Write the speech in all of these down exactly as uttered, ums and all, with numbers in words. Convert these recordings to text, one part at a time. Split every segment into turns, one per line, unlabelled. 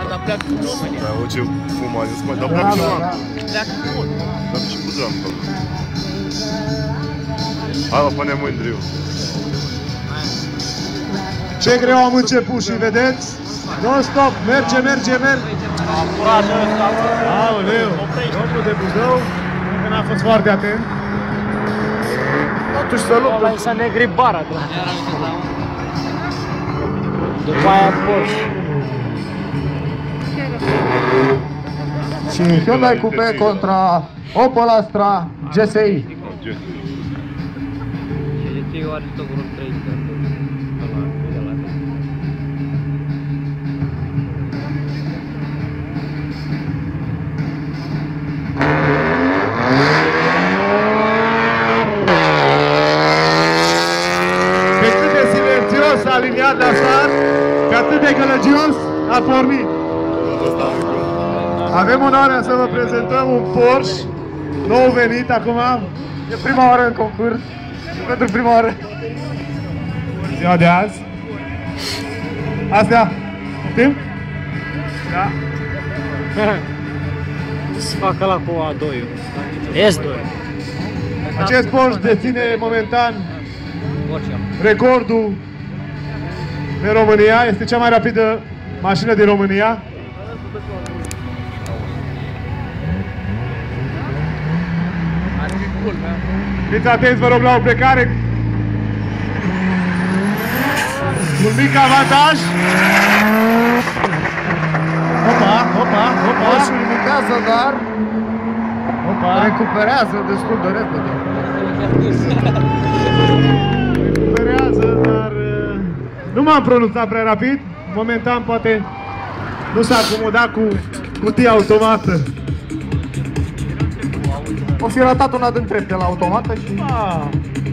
dar pleacă cu România.
Da, o ce fuma, eu spune, dar pleacă și la
Pleacă cu mod.
Dar și cu dram, bă. Hai, mă, pune mândriu.
Ce greu am început și vedeți? Non-stop, merge, merge, merge.
Curajă ăsta.
Aoleu, domnul de Buzău, încă n-a fost foarte atent. Totuși să luptă.
Ăla i s-a negrit bara, clar. După aia Porsche.
Și Hyundai Coupe contra Opel Astra G S I.
Eu are tot vreo treizeci.
Pe cât de silențios a aliniat la start, pe atât de gălăgios a pornit. Avem onoarea să vă prezentăm un Porsche nou venit acum. E prima oară în concurs. Pentru prima oară. Ziua de azi. Astea. Poftim? Da.
Să facă ăla cu A doi. S doi.
Acest Porsche deține momentan recordul în România. Este cea mai rapidă mașină din România. Fiți atenți, vă rog, la o plecare. Un mic avantaj. Opa, opa, opa.
Porsche limitează, dar
Opa.
recuperează destul de repede.
Recuperează, dar uh, nu m-am pronunțat prea rapid. Momentan poate nu s-a acomodat cu cutia automată.
O fi ratat una din trepte la automată și...
Ah,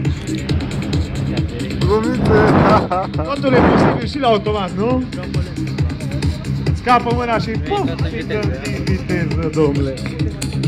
Glumite!
totul e posibil și la automat, nu? Scapă mâna și puf, intră în viteză, domnule.